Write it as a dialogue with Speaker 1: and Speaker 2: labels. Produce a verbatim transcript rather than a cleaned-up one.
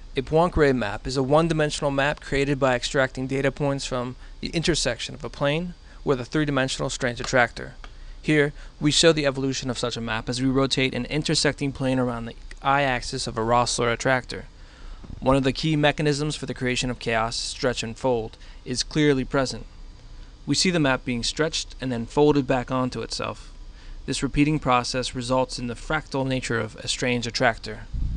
Speaker 1: A Poincaré map is a one-dimensional map created by extracting data points from the intersection of a plane with a three-dimensional strange attractor. Here, we show the evolution of such a map as we rotate an intersecting plane around the y-axis of a Rössler attractor. One of the key mechanisms for the creation of chaos, stretch and fold, is clearly present. We see the map being stretched and then folded back onto itself. This repeating process results in the fractal nature of a strange attractor.